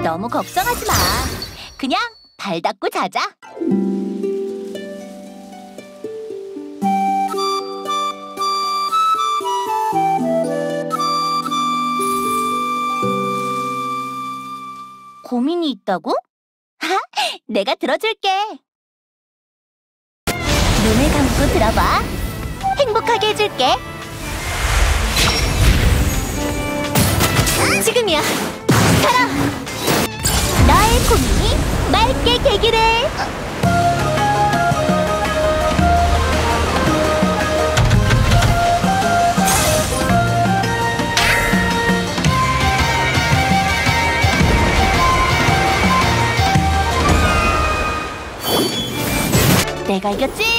너무 걱정하지 마. 그냥 발 닦고 자자. 고민이 있다고? 내가 들어줄게. 눈을 감고 들어봐. 행복하게 해줄게. 지금이야. 가라. 너의 고민이 맑게 되기를. 내가 이겼지?